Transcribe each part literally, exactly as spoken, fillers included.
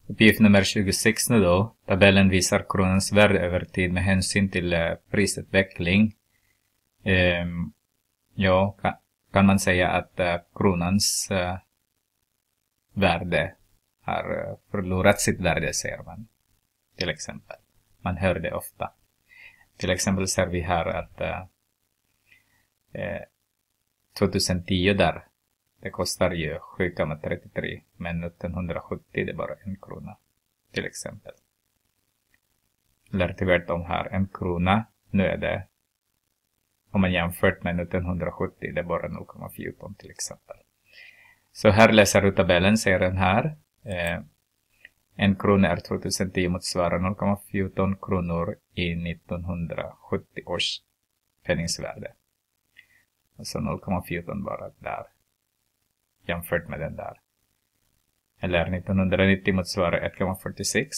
Uppgift nummer tjugosex nu då. Tabellen visar kronans värde över tid med hänsyn till eh, prisutveckling. Ehm, ja, kan, kan man säga att eh, kronans eh, värde har eh, förlorat sitt värde, säger man. Till exempel. Man hör det ofta. Till exempel ser vi här att eh, eh, tjugohundratio där. Det kostar ju sju komma trettiotre, men nittonhundrasjuttio det är bara en krona, till exempel. Eller tvärtom här, en krona, nu är det, om man jämfört med nittonhundrasjuttio, det är bara noll komma fjorton till exempel. Så här läser du tabellen, säger den här. Eh, en krona är tjugohundratio motsvarar noll komma fjorton kronor i nittonhundrasjuttio års penningsvärde. Alltså noll komma fjorton bara där. Jämfört med den där. Eller nittonhundranittio motsvarar ett komma fyrtiosex.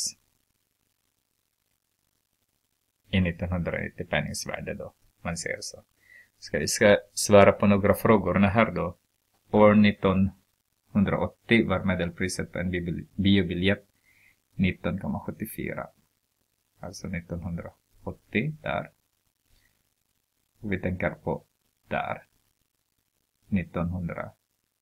I nittonhundranittio penningsvärde då. Man ser så. Ska vi ska svara på några frågor här då. År nittonhundraåttio var medelpriset på en biobiljett nitton komma sjuttiofyra. Alltså nittonhundraåttio där. Och vi tänker på där. nittonhundraåttio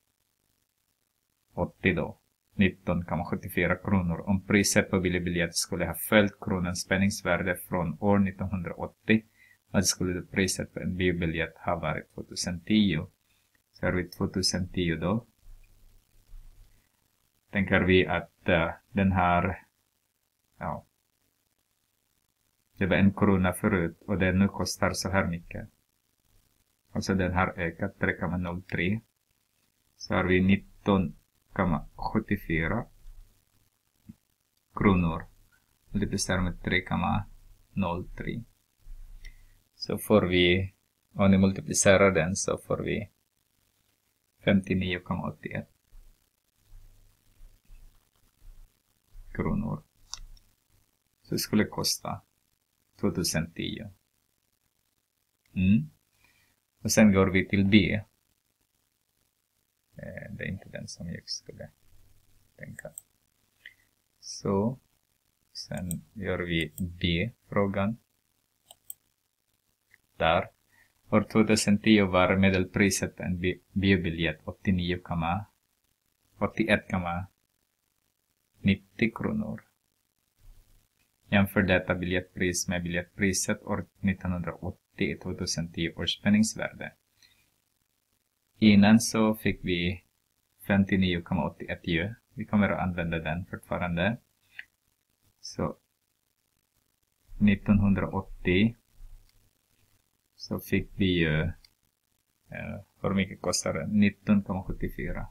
då. nitton komma sjuttiofyra kronor. Om priset på biobiljett skulle ha följt kronans penningsvärde från år nittonhundraåttio. Vad skulle priset på en biobiljett ha varit tjugohundratio? Så är vi tjugohundratio då. Tänker vi att uh, den här, ja, det var en krona förut och den nu kostar så här mycket. Alltså den har ökat tre komma noll tre. Så har vi nitton komma sjuttiofyra kronor. Multiplicerar med tre komma noll tre. Så får vi, om ni multiplicerar den så får vi femtionio komma åttioett kronor. Så det skulle kosta tjugohundratio. Mm. Och sen går vi till B. Eh, det är inte den som jag skulle tänka. Så sen gör vi B-frågan. Där. År tjugohundratio var medelpriset på en bi biobiljett åttionio komma åttioett komma nittio kronor. Jämför detta biljettpris med biljettpriset år nittonhundraåttio i tjugohundratio års penningsvärde. Innan så fick vi femtionio komma åttioett ju. Vi kommer att använda den fortfarande. Så nittonhundraåttio så fick vi ju eh, hur mycket kostar det? nitton komma sjuttiofyra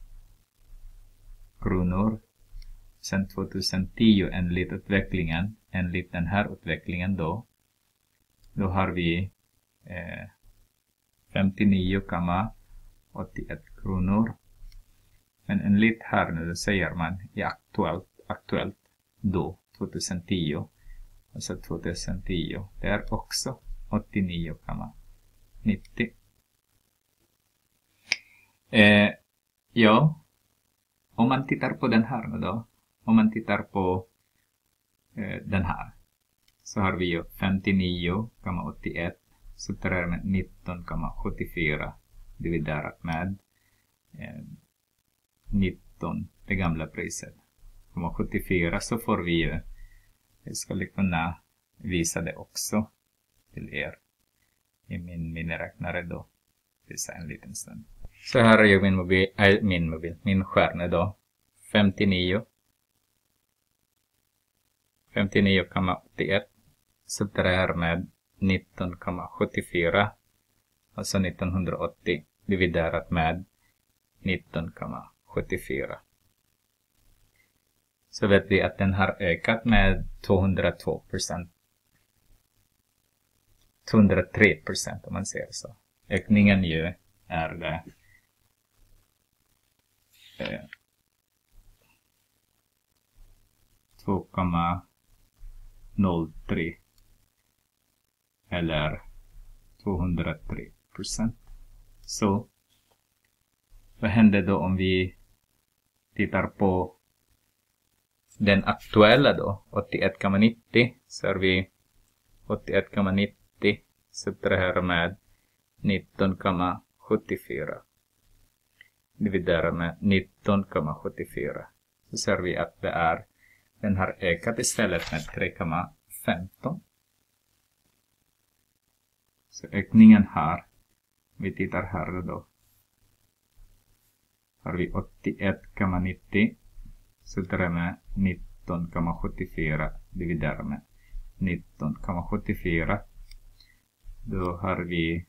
kronor. Sen tjugohundratio enligt utvecklingen, enligt den här utvecklingen då, då har vi eh, femtionio komma åttioett kronor. Men enligt här nu, då säger man i aktuellt, aktuellt då, tjugohundratio. Alltså tjugohundratio, det är också åttionio komma nittio. Eh, ja, om man tittar på den här nu då, om man tittar på eh, den här, så har vi ju femtionio komma åttioett, så tar det med nitton komma sjuttiofyra dividerat med eh, nitton, det gamla priset, komma sjuttiofyra, så får vi ju, jag skulle kunna visa det också till er i min miniräknare då. Visa en liten stund. Så här är ju min mobil, äh, min mobil, min skärm då. femtionio. femtionio komma åttioett. Så det här med nitton komma sjuttiofyra. Alltså nittonhundraåttio dividerat med nitton komma sjuttiofyra. Så vet vi att den har ökat med tvåhundratvå procent. tvåhundratre procent om man ser så. Ökningen ju är det eh, två komma noll tre eller tvåhundratre procent. Så vad händer då om vi tittar på den aktuella då, åttioett komma nittio, så har vi åttioett komma nittio subtraherar med nitton komma sjuttiofyra. Dividerar med nitton komma sjuttiofyra. Så ser vi att det är, den har ökat istället med tre komma femton. Så ökningen här, vi tittar här då, har vi åttioett komma nittio subtraherar med nitton komma sjuttiofyra dividerar med nitton komma sjuttiofyra. Då har vi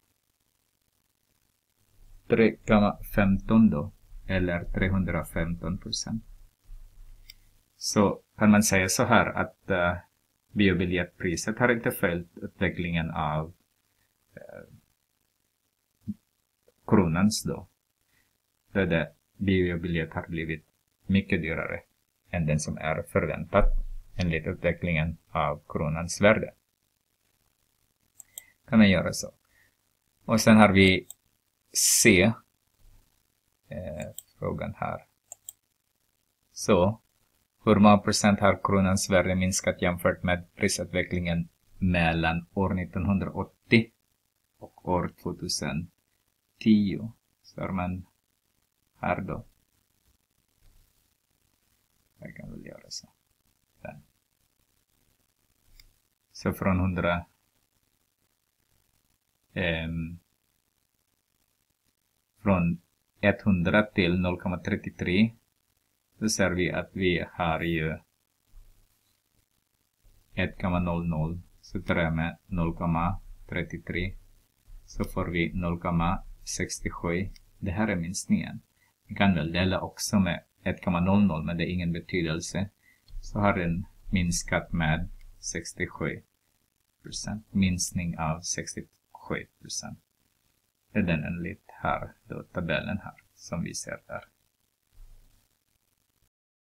tre komma femton då, eller trehundrafemton procent. Så kan man säga så här att uh, biobiljettpriset har inte följt utvecklingen av uh, kronans då. Då det biobiljett har blivit mycket dyrare än den som är förväntat enligt utvecklingen av kronans värde. Kan man göra så. Och sen har vi C. Eh, frågan här. Så, hur många procent har kronans värde minskat jämfört med prisutvecklingen mellan år nittonhundraåttio och år tjugohundratio? Så har man här då. Jag kan väl göra så. Där. Så från hundra eh, från hundra till noll komma trettiotre, så ser vi att vi har ju ett komma noll noll, så tar jag med noll komma trettiotre, så får vi noll komma sextiosju. Det här är minskningen. Vi kan väl dela också med ett komma noll noll, men det är ingen betydelse. Så har den minskat med sextiosju procent. Minskning av sextiosju procent. Det är den enligt här, då tabellen här, som vi ser där.